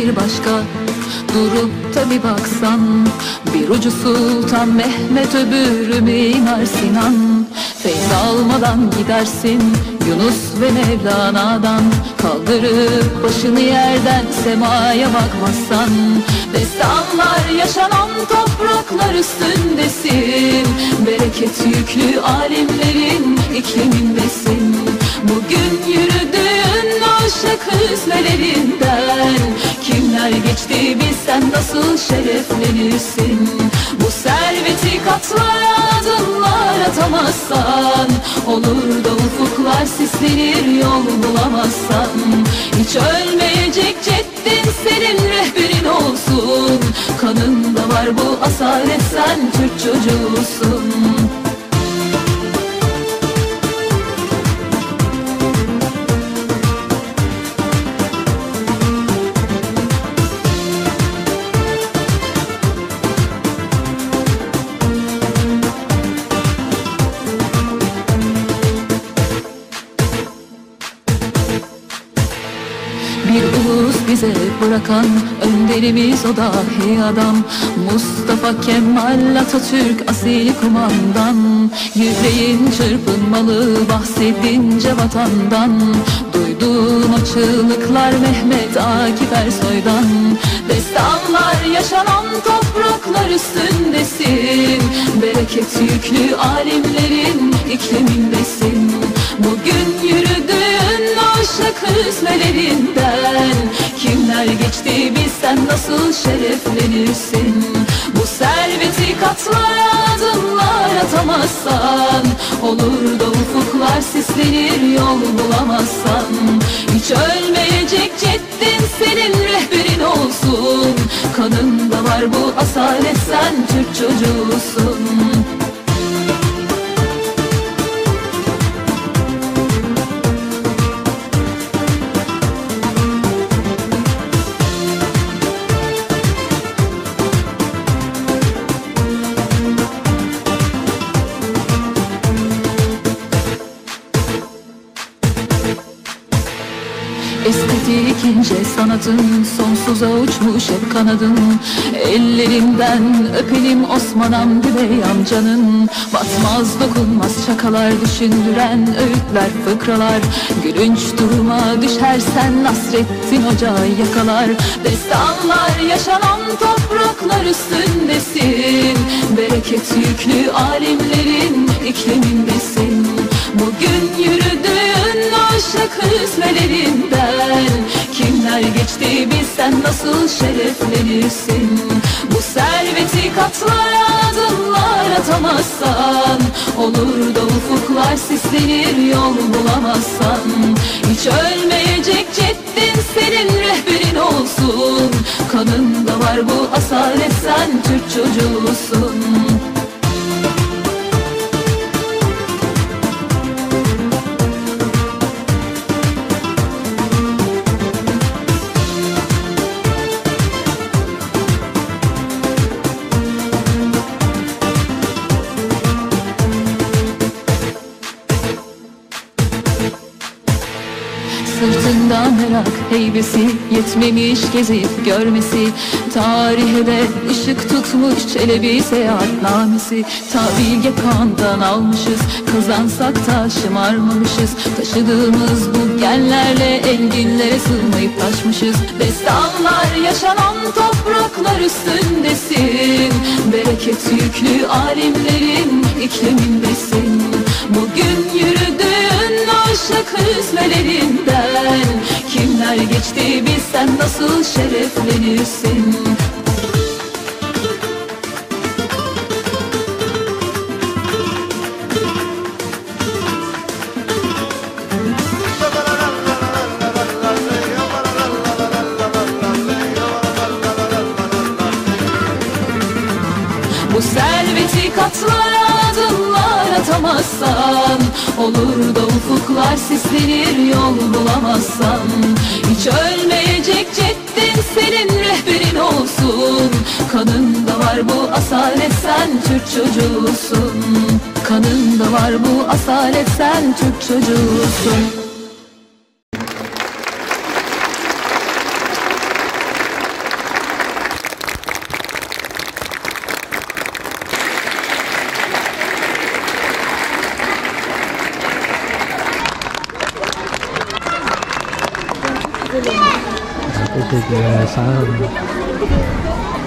bir başka. Durup da bir baksan, bir ucu Sultan Mehmet, öbürü Mimar Sinan. Feyz almadan gidersin Yunus ve Mevlana'dan. Kaldırıp başını yerden semaya bakmazsan, destanlar yaşanan topraklar üstündesin. Bereket yüklü alimlerin iklimindesin. Bugün yürüdüğün o şık hüzmelerinden kimler geçti bilsen nasıl şereflenirsin. Bu serveti katlara adımlar atamazsan, olur da ufuklar sislenir yol bulamazsan. Hiç ölmeyecek ceddin senin rehberin olsun. Kanında var bu asalet, sen Türk çocuğusun. Bir ulus bize bırakan önderimiz o dahi adam. Mustafa Kemal Atatürk asil kumandan. Yüreğin çırpınmalı bahsedince vatandan. Duyduğun o çığlıklar Mehmet Akif Ersoy'dan. Destanlar yaşanan topraklar üstündesin. Bereket yüklü alimlerin iklimindesin. Bugün yürüdüğün o şık hüzmelerinden kimler geçti bilsen nasıl şereflenirsin. Bu serveti katlara adımlar atamazsan, olur da ufuklar sislenir yol bulamazsan. Hiç ölmeyecek ceddin senin rehberin olsun. Kanında var bu asalet, sen Türk çocuğusun. Estetik ince sanatın sonsuza uçmuş hep kanadın. Ellerinden öpelim Osman Hamdi Bey amcanın. Batmaz dokunmaz şakalar, düşündüren öğütler fıkralar. Gülünç duruma düşersen Nasrettin Hoca'yı yakalar. Destanlar yaşanan topraklar üstündesin. Bereket yüklü alimlerin iklimindesin. Bugün yürüdüğün o şık hüzmelerinden kimler geçti bilsen nasıl şereflenirsin. Bu serveti katlara adımlar atamazsan, olur da ufuklar sislenir yol bulamazsan. Hiç ölmeyecek ceddin senin rehberin olsun. Kanında var bu asalet, sen Türk çocuğusun. Sırtında merak heybesi, yetmemiş gezip görmesi. Tarihe de ışık tutmuş Çelebi seyahatnamesi. Ta Bilge Kağan'dan almışız, kazansak da şımarmamışız. Taşıdığımız bu genlerle enginlere sığmayıp taşmışız. Destanlar yaşanan topraklar üstündesin. Bereket yüklü alimlerin iklimindesin. Bugün yürüdüğün o şık hüzmelerinden kimler geçti bilsen nasıl şereflenirsin. Bu serveti katlara adımlar atamazsan, olur da ufuklar sislenir yol bulamazsan. Hiç ölmeyecek ceddin senin rehberin olsun. Kanında var bu asalet, sen Türk çocuğusun. Kanında var bu asalet, sen Türk çocuğusun. Teşekkürler. Sağ olun.